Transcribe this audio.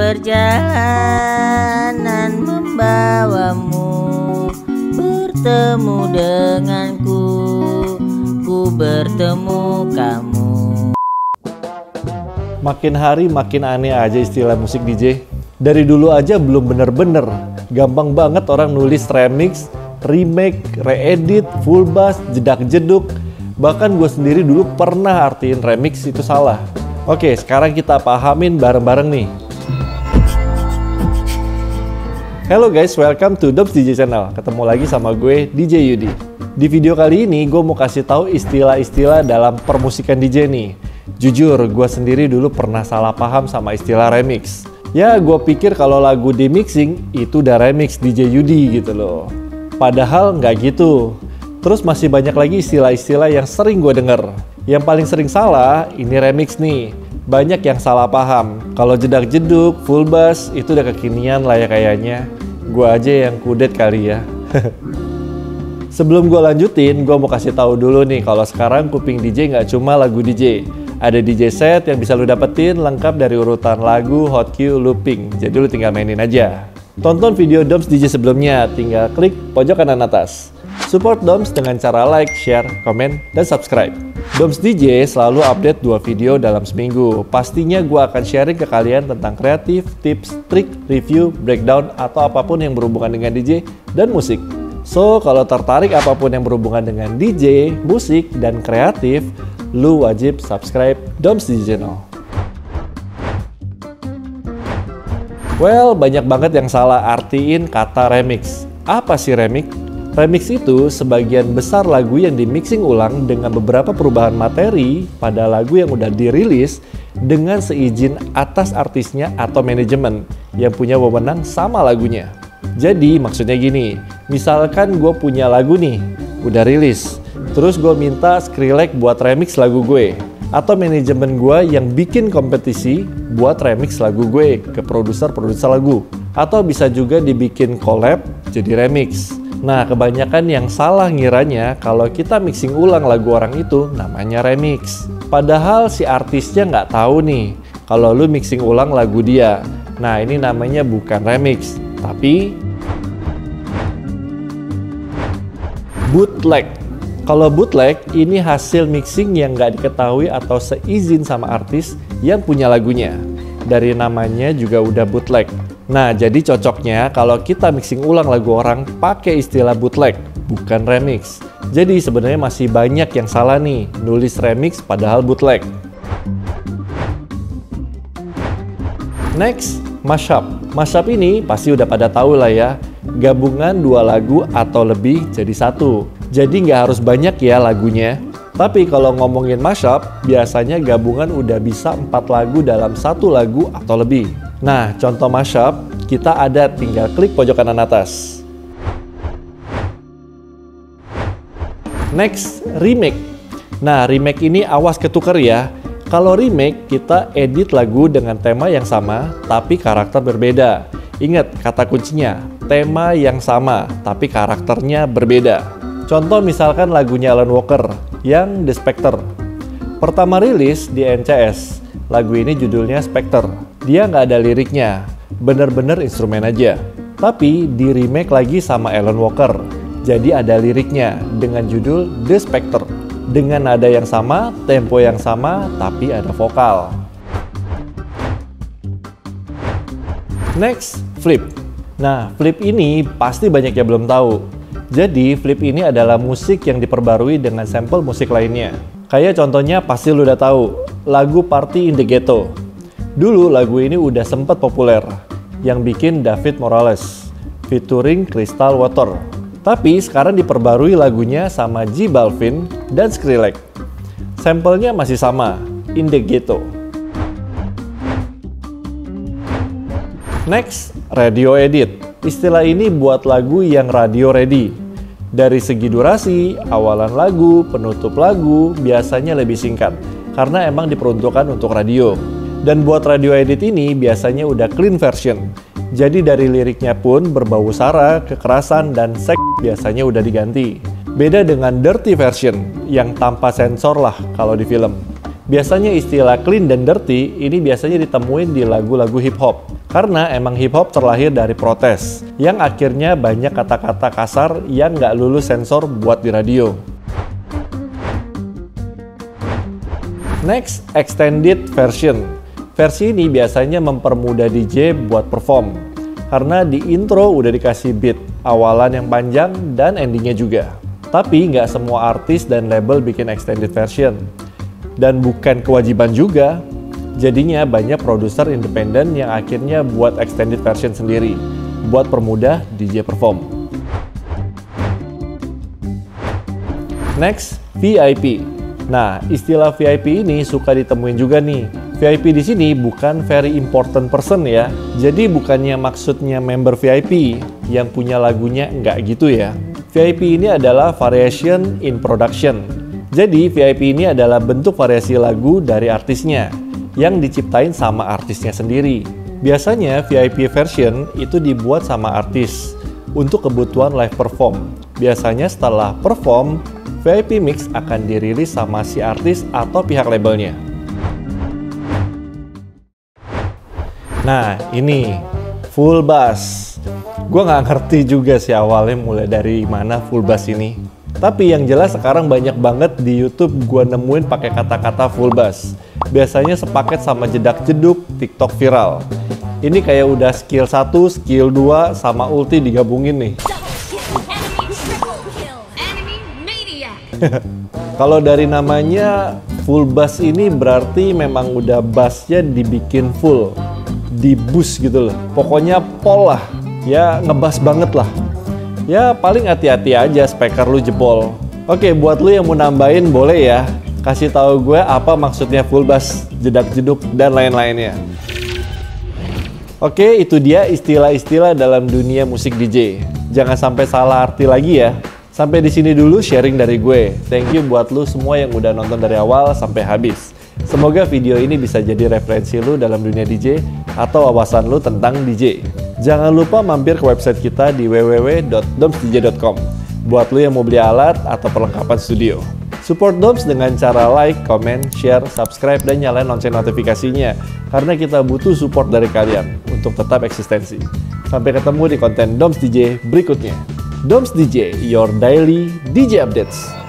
perjalanan membawamu bertemu denganku, ku bertemu kamu. Makin hari makin aneh aja istilah musik DJ. Dari dulu aja belum bener-bener. Gampang banget orang nulis remix, remake, reedit, full bass, jedak-jeduk. Bahkan gue sendiri dulu pernah artiin remix itu salah. Oke, sekarang kita pahamin bareng-bareng nih. Hello guys, welcome to Doms DJ Channel. Ketemu lagi sama gue, DJ Yudi. Di video kali ini gue mau kasih tahu istilah-istilah dalam permusikan DJ nih. Jujur, gue sendiri dulu pernah salah paham sama istilah remix. Ya, gue pikir kalau lagu di mixing itu udah remix DJ Yudi gitu loh. Padahal nggak gitu. Terus masih banyak lagi istilah-istilah yang sering gue denger. Yang paling sering salah, ini remix nih. Banyak yang salah paham. Kalau jedak-jeduk, full bass, itu udah kekinian lah ya kayaknya. Gue aja yang kudet kali ya. Sebelum gue lanjutin, gue mau kasih tahu dulu nih kalau sekarang kuping DJ nggak cuma lagu DJ. Ada DJ set yang bisa lu dapetin lengkap dari urutan lagu, hot queue, looping. Jadi lu tinggal mainin aja. Tonton video Doms DJ sebelumnya, tinggal klik pojok kanan atas. Support Doms dengan cara like, share, komen, dan subscribe. Doms DJ selalu update 2 video dalam seminggu. Pastinya gue akan sharing ke kalian tentang kreatif, tips, trik, review, breakdown, atau apapun yang berhubungan dengan DJ dan musik. So, kalau tertarik apapun yang berhubungan dengan DJ, musik, dan kreatif, lu wajib subscribe Doms DJ Channel. Well, banyak banget yang salah artiin kata remix. Apa sih remix? Remix itu sebagian besar lagu yang dimixing ulang dengan beberapa perubahan materi pada lagu yang udah dirilis dengan seizin atas artisnya atau manajemen yang punya wewenang sama lagunya. Jadi maksudnya gini, misalkan gue punya lagu nih, udah rilis, terus gue minta Skrillex buat remix lagu gue, atau manajemen gue yang bikin kompetisi buat remix lagu gue ke produser-produser lagu, atau bisa juga dibikin collab jadi remix. Nah, kebanyakan yang salah ngiranya kalau kita mixing ulang lagu orang itu namanya remix. Padahal si artisnya nggak tahu nih kalau lu mixing ulang lagu dia. Nah, ini namanya bukan remix, tapi bootleg. Kalau bootleg, ini hasil mixing yang nggak diketahui atau seizin sama artis yang punya lagunya. Dari namanya juga udah bootleg. Nah, jadi cocoknya kalau kita mixing ulang lagu orang pakai istilah bootleg, bukan remix. Jadi sebenarnya masih banyak yang salah nih, nulis remix padahal bootleg. Next, mashup. Mashup ini pasti udah pada tahu lah ya, gabungan 2 lagu atau lebih jadi satu. Jadi nggak harus banyak ya lagunya. Tapi kalau ngomongin mashup, biasanya gabungan udah bisa 4 lagu dalam 1 lagu atau lebih. Nah, contoh mashup, kita ada, tinggal klik pojok kanan atas. Next, remake. Nah, remake ini awas ketuker ya. Kalau remake, kita edit lagu dengan tema yang sama, tapi karakter berbeda. Ingat kata kuncinya, tema yang sama, tapi karakternya berbeda. Contoh misalkan lagunya Alan Walker, yang The Spectre. Pertama rilis di NCS, lagu ini judulnya Spectre. Dia nggak ada liriknya, bener-bener instrumen aja. Tapi di remake lagi sama Alan Walker, jadi ada liriknya dengan judul The Spectre. Dengan nada yang sama, tempo yang sama, tapi ada vokal. Next, flip. Nah, flip ini pasti banyak yang belum tahu. Jadi, flip ini adalah musik yang diperbarui dengan sampel musik lainnya. Kayak contohnya pasti lu udah tahu, lagu Party in the Ghetto. Dulu lagu ini udah sempat populer, yang bikin David Morales, featuring Crystal Water. Tapi sekarang diperbarui lagunya sama J Balvin dan Skrillex. Sampelnya masih sama, In the Ghetto. Next, radio edit. Istilah ini buat lagu yang radio ready. Dari segi durasi, awalan lagu, penutup lagu biasanya lebih singkat karena emang diperuntukkan untuk radio. Dan buat radio edit ini biasanya udah clean version. Jadi dari liriknya pun berbau sara, kekerasan, dan seks biasanya udah diganti. Beda dengan dirty version yang tanpa sensor lah kalau di film. Biasanya istilah clean dan dirty ini biasanya ditemuin di lagu-lagu hip hop. Karena emang hip hop terlahir dari protes, yang akhirnya banyak kata-kata kasar yang nggak lulus sensor buat di radio. Next, extended version. Versi ini biasanya mempermudah DJ buat perform, karena di intro udah dikasih beat, awalan yang panjang dan endingnya juga. Tapi nggak semua artis dan label bikin extended version. Dan bukan kewajiban juga. Jadinya banyak produser independen yang akhirnya buat extended version sendiri, buat permudah DJ perform. Next, VIP. Nah, istilah VIP ini suka ditemuin juga nih. VIP di sini bukan very important person ya. Jadi bukannya maksudnya member VIP yang punya lagunya, nggak gitu ya. VIP ini adalah variation in production. Jadi VIP ini adalah bentuk variasi lagu dari artisnya yang diciptain sama artisnya sendiri. Biasanya VIP version itu dibuat sama artis untuk kebutuhan live perform. Biasanya setelah perform, VIP mix akan dirilis sama si artis atau pihak labelnya. Nah, ini full bass. Gue nggak ngerti juga sih awalnya mulai dari mana full bass ini. Tapi yang jelas sekarang banyak banget di YouTube gue nemuin pakai kata-kata full bass. Biasanya sepaket sama jedak-jeduk TikTok viral. Ini kayak udah skill 1, skill 2, sama ulti digabungin nih. Kalau dari namanya full bass ini berarti memang udah bassnya dibikin full, di boost gitu loh. Pokoknya pol lah, ya ngebass banget lah. Ya paling hati-hati aja speaker lu jebol. Oke, buat lu yang mau nambahin boleh ya. Kasih tahu gue apa maksudnya full bass, jedak-jeduk, dan lain-lainnya. Oke, itu dia istilah-istilah dalam dunia musik DJ. Jangan sampai salah arti lagi ya. Sampai di sini dulu sharing dari gue. Thank you buat lu semua yang udah nonton dari awal sampai habis. Semoga video ini bisa jadi referensi lu dalam dunia DJ atau wawasan lu tentang DJ. Jangan lupa mampir ke website kita di www.domsdj.com buat lu yang mau beli alat atau perlengkapan studio. Support Doms dengan cara like, comment, share, subscribe, dan nyalain lonceng notifikasinya karena kita butuh support dari kalian untuk tetap eksistensi. Sampai ketemu di konten Doms DJ berikutnya. Doms DJ, your daily DJ updates.